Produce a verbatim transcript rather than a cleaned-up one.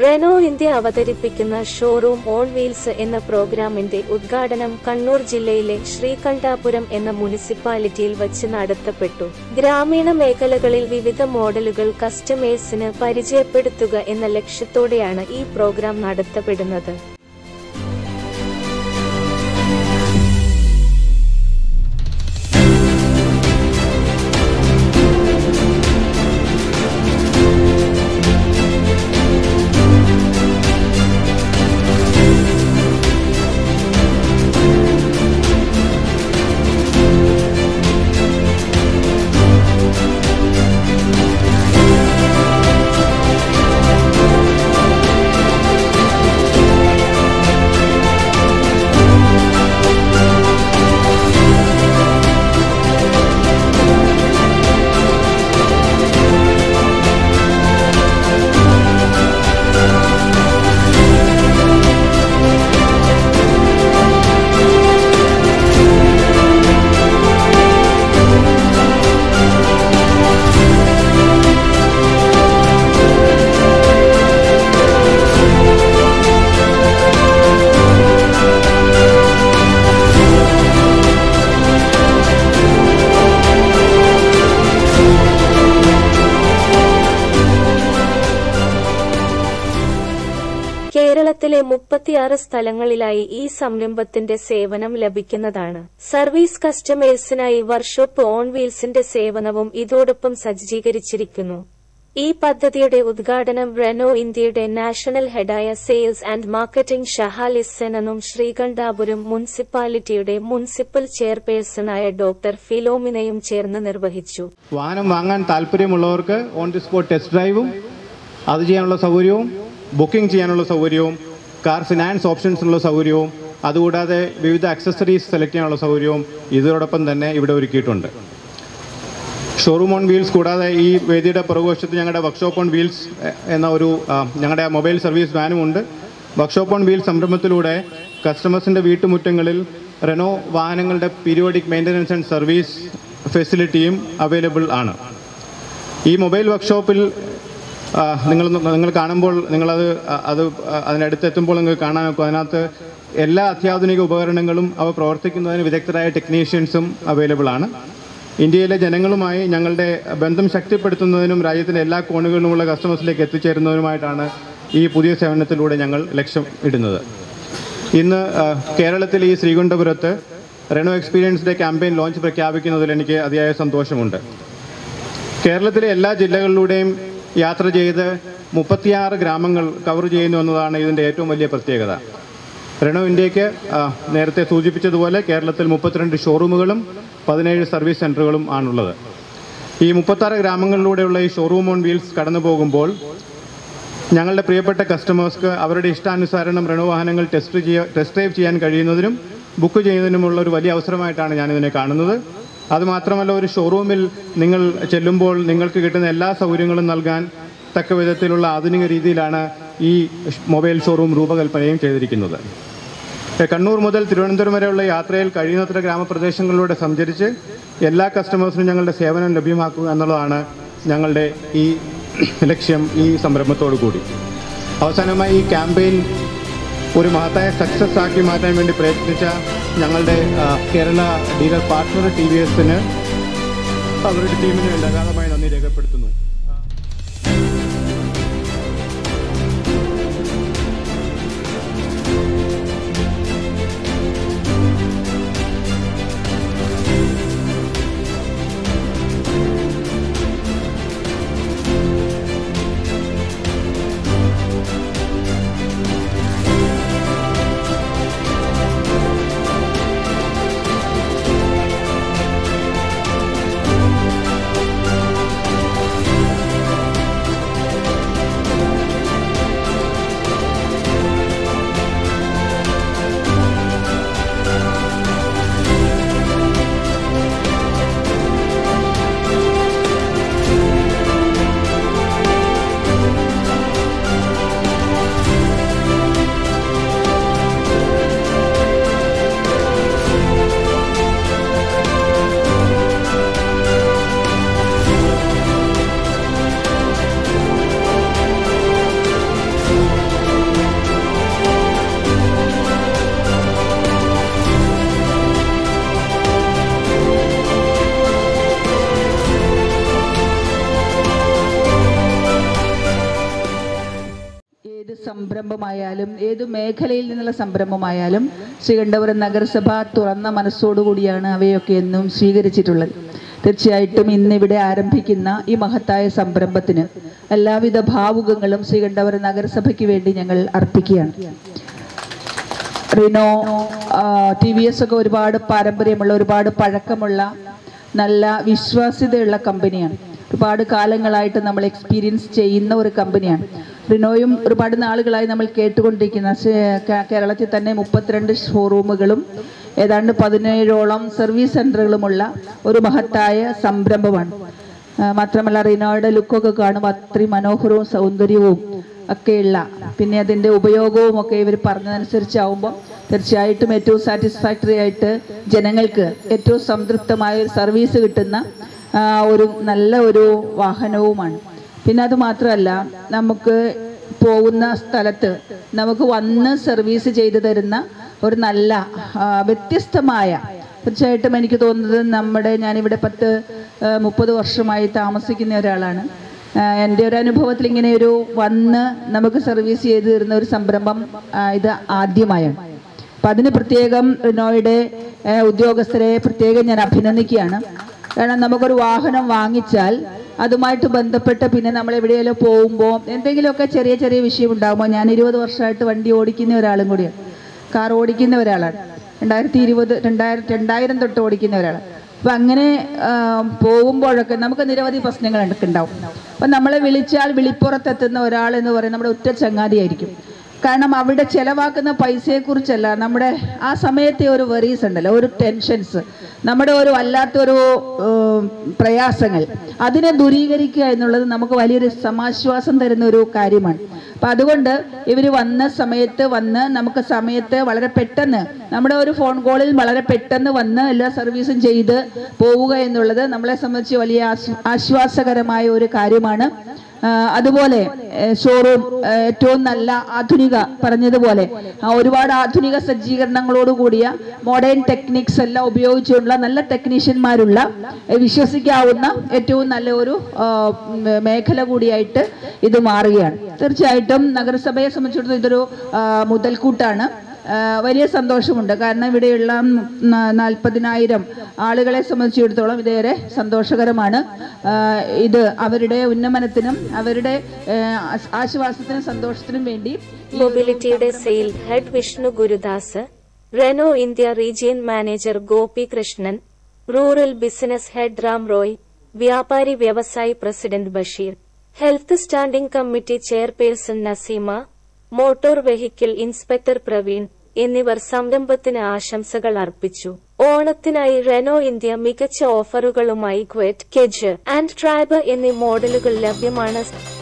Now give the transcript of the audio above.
Renault India അവതരിപ്പിക്കുന്ന showroom on wheels എന്ന പ്രോഗ്രാമിന്റെ ഉദ്ഘാടനം കണ്ണൂർ ജില്ലയിലെ ശ്രീകണ്ഠാപുരം എന്ന മുനിസിപ്പാലിറ്റിയിൽ വച്ച് നടത്തപ്പെട്ടു. ഗ്രാമീണ മേഖലകളിൽ വിവിധ മോഡലുകൾ കസ്റ്റമേഴ്സിന് പരിചയപ്പെടുത്തുക എന്ന ലക്ഷ്യത്തോടെയാണ് ഈ പ്രോഗ്രാം നടത്തപ്പെടുന്നത്. കേരളത്തിലെ മുപ്പത്തിയാറ് സ്ഥലങ്ങളിലായി ഈ സംരംഭത്തിന്റെ സേവനം ലഭിക്കുന്നതാണ്. സർവീസ് കസ്റ്റമേഴ്സിനായി വർക്ക്ഷോപ്പ് ഓൺ വീൽസിന്റെ സേവനവും ഇതോടൊപ്പം സജ്ജീകരിച്ചിരിക്കുന്നു. ഈ പദ്ധതിയുടെ ഉദ്ഘാടനം റെനോ ഇന്ത്യയുടെ നാഷണൽ ഹെഡായ സെയിൽസ് ആൻഡ് മാർക്കറ്റിംഗ് ഷഹാലിസനും ശ്രീകണ്ഠാപുരം മുനിസിപ്പാലിറ്റിയുടെ മുനിസിപ്പൽ ചെയർപേഴ്സണായ ഡോക്ടർ ഫിലോമിനയും ചേർന്ന് നിർവഹിച്ചു. വാഹനം വാങ്ങാൻ താല്പര്യമുള്ളവർക്ക് ഓൺ ദി സ്പോട്ട് ടെസ്റ്റ് ഡ്രൈവും അത് ചെയ്യാനുള്ള സൗകര്യവും ബുക്കിംഗ് ചെയ്യാനുള്ള സൗകര്യവും കാർ ഫിനാൻസ് ഓപ്ഷൻസിനുള്ള സൗകര്യവും അതുകൂടാതെ വിവിധ അക്സസറീസ് സെലക്ട് ചെയ്യാനുള്ള സൗകര്യവും ഇതോടൊപ്പം തന്നെ ഇവിടെ ഒരുക്കിയിട്ടുണ്ട്. ഷോറൂം ഓൺ വീൽസ് കൂടാതെ ഈ വേദിയുടെ പുറകുവശത്ത് ഞങ്ങളുടെ വർക്ക്ഷോപ്പ് ഓൺ വീൽസ് എന്ന ഒരു ഞങ്ങളുടെ മൊബൈൽ സർവീസ് വാനും ഉണ്ട്. വർക്ക്ഷോപ്പ് ഓൺ വീൽസ് സംരംഭത്തിലൂടെ കസ്റ്റമേഴ്സിൻ്റെ വീട്ടുമുറ്റങ്ങളിൽ റെനോ വാഹനങ്ങളുടെ പീരിയോഡിക് മെയിൻ്റനൻസ് ആൻഡ് സർവീസ് ഫെസിലിറ്റിയും അവൈലബിൾ ആണ്. ഈ മൊബൈൽ വർക്ക്ഷോപ്പിൽ നിങ്ങൾ നിങ്ങൾ കാണുമ്പോൾ നിങ്ങളത് അത് അതിനടുത്തെത്തുമ്പോൾ നിങ്ങൾക്ക് കാണാൻ നോക്കും. അതിനകത്ത് എല്ലാ അത്യാധുനിക ഉപകരണങ്ങളും അവ പ്രവർത്തിക്കുന്നതിന് വിദഗ്ധരായ ടെക്നീഷ്യൻസും അവൈലബിൾ ആണ്. ഇന്ത്യയിലെ ജനങ്ങളുമായി ഞങ്ങളുടെ ബന്ധം ശക്തിപ്പെടുത്തുന്നതിനും രാജ്യത്തിൻ്റെ എല്ലാ കോണുകളിലുമുള്ള കസ്റ്റമേഴ്സിലേക്ക് എത്തിച്ചേരുന്നതിനുമായിട്ടാണ് ഈ പുതിയ സേവനത്തിലൂടെ ഞങ്ങൾ ലക്ഷ്യം ഇടുന്നത്. ഇന്ന് കേരളത്തിൽ ഈ ശ്രീകണ്ഠപുരത്ത് Renault experience day campaign launch പ്രഖ്യാപിക്കുന്നതിൽ എനിക്ക് അതിയായ സന്തോഷമുണ്ട്. കേരളത്തിലെ എല്ലാ ജില്ലകളിലൂടെയും യാത്ര ചെയ്ത് മുപ്പത്തിയാറ് ഗ്രാമങ്ങൾ കവർ ചെയ്യുന്നു എന്നതാണ് ഇതിൻ്റെ ഏറ്റവും വലിയ പ്രത്യേകത. റെനോ ഇന്ത്യക്ക് നേരത്തെ സൂചിപ്പിച്ചതുപോലെ കേരളത്തിൽ മുപ്പത്തിരണ്ട് ഷോറൂമുകളും പതിനേഴ് സർവീസ് സെൻ്ററുകളും ആണുള്ളത്. ഈ മുപ്പത്താറ് ഗ്രാമങ്ങളിലൂടെയുള്ള ഈ ഷോറൂം ഓൺ വീൽസ് കടന്നു പോകുമ്പോൾ ഞങ്ങളുടെ പ്രിയപ്പെട്ട കസ്റ്റമേഴ്സ്ക്ക് അവരുടെ ഇഷ്ടാനുസാരണം റെനോ വാഹനങ്ങൾ ടെസ്റ്റ് ചെയ്യുക ടെസ്റ്റ് ഡ്രൈവ് ചെയ്യാൻ കഴിയുന്നതിനും ബുക്ക് ചെയ്യുന്നതിനുമുള്ള ഒരു വലിയ അവസരമായിട്ടാണ് ഞാനിതിനെ കാണുന്നത്. അതുമാത്രമല്ല, ഒരു ഷോറൂമിൽ നിങ്ങൾ ചെല്ലുമ്പോൾ നിങ്ങൾക്ക് കിട്ടുന്ന എല്ലാ സൗകര്യങ്ങളും നൽകാൻ തക്ക വിധത്തിലുള്ള ആധുനിക രീതിയിലാണ് ഈ മൊബൈൽ ഷോറൂം രൂപകൽപ്പനയും ചെയ്തിരിക്കുന്നത്. കണ്ണൂർ മുതൽ തിരുവനന്തപുരം വരെയുള്ള യാത്രയിൽ കഴിയുന്നത്ര ഗ്രാമപ്രദേശങ്ങളിലൂടെ സഞ്ചരിച്ച് എല്ലാ കസ്റ്റമേഴ്സിനും ഞങ്ങളുടെ സേവനം ലഭ്യമാക്കുക എന്നുള്ളതാണ് ഞങ്ങളുടെ ഈ ലക്ഷ്യം ഈ സംരംഭത്തോടു കൂടി. അവസാനമായി ഈ ക്യാമ്പയിൻ ഒരു മഹത്തായ സക്സസ് ആക്കി മാറ്റാൻ വേണ്ടി പ്രയത്നിച്ച ഞങ്ങളുടെ Kerala dealer partner T V എസിന് അവരുടെ ടീമിന് ധാരാളമായി നന്ദി രേഖപ്പെടുത്തുന്നു. സംരംഭമായാലും ഏതു മേഖലയിൽ നിന്നുള്ള സംരംഭമായാലും ശ്രീകണ്ഠപുരം നഗരസഭ തുറന്ന മനസ്സോടുകൂടിയാണ് അവയൊക്കെ എന്നും സ്വീകരിച്ചിട്ടുള്ളത്. തീർച്ചയായിട്ടും ഇന്നിവിടെ ആരംഭിക്കുന്ന ഈ മഹത്തായ സംരംഭത്തിന് എല്ലാവിധ ഭാവുകങ്ങളും ശ്രീകണ്ഠപുരം നഗരസഭയ്ക്ക് വേണ്ടി ഞങ്ങൾ അർപ്പിക്കുകയാണ്. റിനോ, ടി വി എസ് ഒക്കെ ഒരുപാട് പാരമ്പര്യമുള്ള, ഒരുപാട് പഴക്കമുള്ള, നല്ല വിശ്വാസ്യതയുള്ള കമ്പനിയാണ്. ഒരുപാട് കാലങ്ങളായിട്ട് നമ്മൾ എക്സ്പീരിയൻസ് ചെയ്യുന്ന ഒരു കമ്പനിയാണ്. റിനോയും ഒരുപാട് നാളുകളായി നമ്മൾ കേട്ടുകൊണ്ടിരിക്കുന്ന, കേരളത്തിൽ തന്നെ മുപ്പത്തിരണ്ട് ഷോറൂമുകളും ഏതാണ്ട് പതിനേഴോളം സർവീസ് സെൻ്ററുകളുമുള്ള ഒരു മഹത്തായ സംരംഭമാണ്. മാത്രമല്ല റിനോയുടെ ലുക്കൊക്കെ കാണുമ്പോൾ അത്രയും മനോഹരവും സൗന്ദര്യവും ഒക്കെയുള്ള, പിന്നെ അതിൻ്റെ ഉപയോഗവും ഒക്കെ ഇവർ പറഞ്ഞതനുസരിച്ചാവുമ്പോൾ തീർച്ചയായിട്ടും ഏറ്റവും സാറ്റിസ്ഫാക്ടറി ആയിട്ട് ജനങ്ങൾക്ക് ഏറ്റവും സംതൃപ്തമായ സർവീസ് കിട്ടുന്ന ഒരു നല്ല ഒരു വാഹനവുമാണ്. പിന്നെ അത് മാത്രമല്ല, നമുക്ക് പോകുന്ന സ്ഥലത്ത് നമുക്ക് വന്ന് സർവീസ് ചെയ്തു തരുന്ന ഒരു നല്ല വ്യത്യസ്തമായ, തീർച്ചയായിട്ടും എനിക്ക് തോന്നുന്നത് നമ്മുടെ ഞാനിവിടെ പത്ത് മുപ്പത് വർഷമായി താമസിക്കുന്ന ഒരാളാണ്. എൻ്റെ ഒരു അനുഭവത്തിൽ ഇങ്ങനെ ഒരു വന്ന് നമുക്ക് സർവീസ് ചെയ്തു തരുന്ന ഒരു സംരംഭം ഇത് ആദ്യമായാണ്. അപ്പം അതിന് പ്രത്യേകം റിനോയുടെ ഉദ്യോഗസ്ഥരെ പ്രത്യേകം ഞാൻ അഭിനന്ദിക്കുകയാണ്. കാരണം നമുക്കൊരു വാഹനം വാങ്ങിച്ചാൽ അതുമായിട്ട് ബന്ധപ്പെട്ട് പിന്നെ നമ്മൾ എവിടെയെങ്കിലും പോകുമ്പോൾ എന്തെങ്കിലുമൊക്കെ ചെറിയ ചെറിയ വിഷയം ഉണ്ടാകുമ്പോൾ, ഞാൻ ഇരുപത് വർഷമായിട്ട് വണ്ടി ഓടിക്കുന്ന ഒരാളും കൂടിയാണ്, കാർ ഓടിക്കുന്ന ഒരാളാണ്. രണ്ടായിരത്തി ഇരുപത് രണ്ടായിരത്തി രണ്ടായിരം തൊട്ട് ഓടിക്കുന്ന ഒരാളാണ്. അപ്പം അങ്ങനെ പോകുമ്പോഴൊക്കെ നമുക്ക് നിരവധി പ്രശ്നങ്ങൾ ഉണ്ടാവും. അപ്പം നമ്മളെ വിളിച്ചാൽ വിളിപ്പുറത്തെത്തുന്ന ഒരാൾ എന്ന് പറയുന്നത് നമ്മുടെ ഉറ്റ ചങ്ങാതിയായിരിക്കും. കാരണം അവിടെ ചിലവാക്കുന്ന പൈസയെക്കുറിച്ചല്ല, നമ്മുടെ ആ സമയത്തെ ഒരു വെറീസ് ഉണ്ടല്ലോ, ഒരു ടെൻഷൻസ്, നമ്മുടെ ഒരു വല്ലാത്തൊരു പ്രയാസങ്ങൾ, അതിനെ ദൂരീകരിക്കുക എന്നുള്ളത് നമുക്ക് വലിയൊരു സമാശ്വാസം തരുന്ന ഒരു കാര്യമാണ്. അപ്പം അതുകൊണ്ട് ഇവർ വന്ന സമയത്ത് വന്ന് നമുക്ക് സമയത്ത് വളരെ പെട്ടെന്ന് നമ്മുടെ ഒരു ഫോൺ കോളിൽ വളരെ പെട്ടെന്ന് വന്ന് എല്ലാ സർവീസും ചെയ്ത് പോവുക എന്നുള്ളത് നമ്മളെ സംബന്ധിച്ച് വലിയ ആശ്വാസകരമായ ഒരു കാര്യമാണ്. അതുപോലെ ഷോറൂം ഏറ്റവും നല്ല ആധുനിക, പറഞ്ഞതുപോലെ ഒരുപാട് ആധുനിക സജ്ജീകരണങ്ങളോട് കൂടിയ മോഡേൺ ടെക്നിക്സ് എല്ലാം ഉപയോഗിച്ചുള്ള നല്ല ടെക്നീഷ്യന്മാരുള്ള, വിശ്വസിക്കാവുന്ന ഏറ്റവും നല്ല ഒരു മേഖല കൂടിയായിട്ട് ഇത് മാറുകയാണ്. തീർച്ചയായിട്ടും നഗരസഭയെ സംബന്ധിച്ചിടത്തോളം ഇതൊരു മുതൽക്കൂട്ടാണ്. വലിയ സന്തോഷമുണ്ട്. കാരണം ഇവിടെയുള്ള നാൽപ്പതിനായിരം ആളുകളെ സംബന്ധിച്ചിടത്തോളം ഇതേറെ സന്തോഷകരമാണ്. ഇത് അവരുടെ ഉന്നമനത്തിനും അവരുടെ ആശ്വാസത്തിനും സന്തോഷത്തിനും വേണ്ടി. മൊബിലിറ്റിയുടെ sale head Vishnu Gurudas, Renault India region manager Gopi Krishnan, rural business head Ram Roy, വ്യാപാരി വ്യവസായി president Basheer, health standing committee chairperson Naseema, motor vehicle inspector Praveen എന്നിവർ സംരംഭത്തിന് ആശംസകൾ അർപ്പിച്ചു. ഓണത്തിനായി റെനോ ഇന്ത്യ മികച്ച ഓഫറുകളുമായി ക്വറ്റ്, കെജ് ആൻഡ് ട്രൈബ് എന്നീ മോഡലുകൾ ലഭ്യമാണ്.